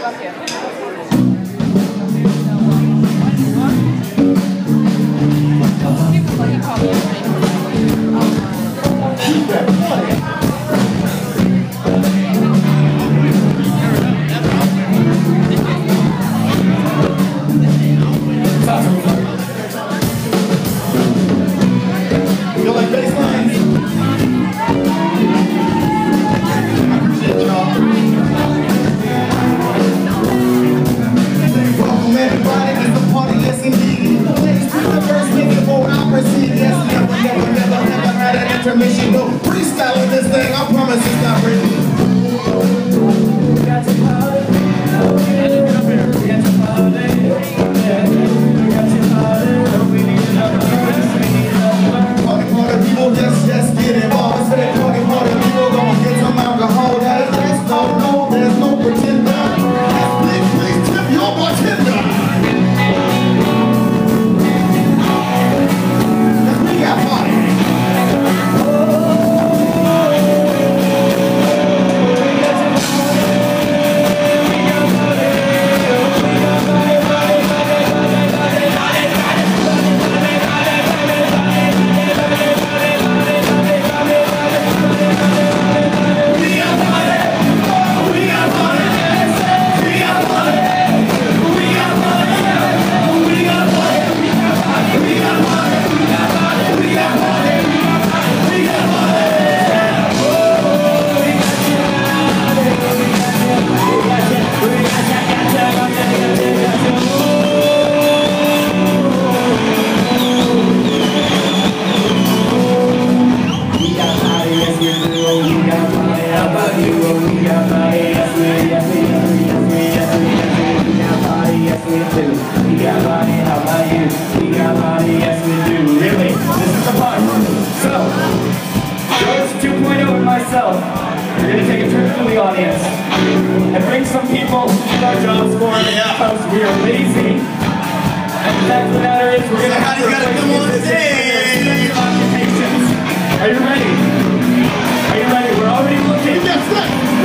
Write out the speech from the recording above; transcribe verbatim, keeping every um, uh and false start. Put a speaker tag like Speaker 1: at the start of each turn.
Speaker 1: Intermission, no freestyling this thing, I promise it's not written. Party, party, people, just, just get involved. Instead of party, party, people, gonna get some alcohol. There's no, no, there's no pretender. Yes, please, please tip your bartender. We got party.
Speaker 2: We're going to take a trip to the audience and bring some people to our jobs for us because we are lazy. And the fact of the matter is we're going to have to replace these occupations. Are you ready? Are you ready? We're already looking.